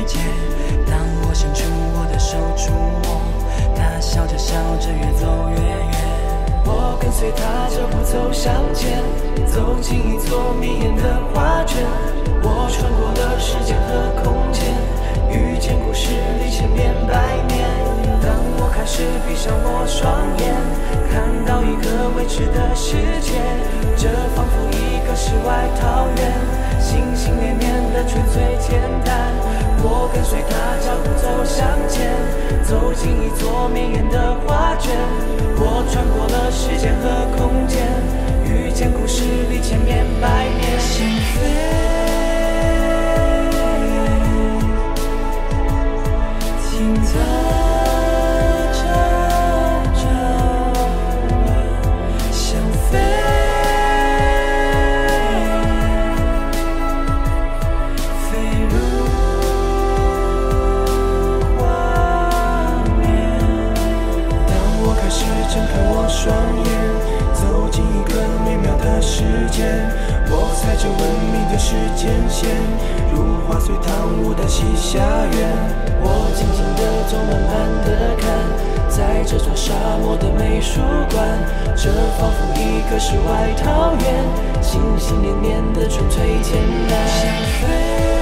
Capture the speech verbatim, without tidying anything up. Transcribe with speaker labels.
Speaker 1: 界。当我伸出我的手触摸，他笑着笑着越走越远。我跟随他脚步走向前，走进一座迷眼的画卷。我穿过了时间和空间，遇见故事里千变百面。当我开始闭上我双眼，看到一个未知的世界，这仿佛一个世外桃源，心心念念的纯粹简单。我跟随他脚步走向前，走进一座绵延的画卷。我穿过了时间和空间，遇见故事里千变百面。心飞停在这这想飞，飞入画面。当我开始睁开我双眼，走进一个美妙的世界，我踩着文明的时间线，如花随汤舞的西夏园。我静静地走，慢慢地看，在这座沙漠的美术馆，这仿佛一个世外桃源，心心念念的纯粹简单。想飞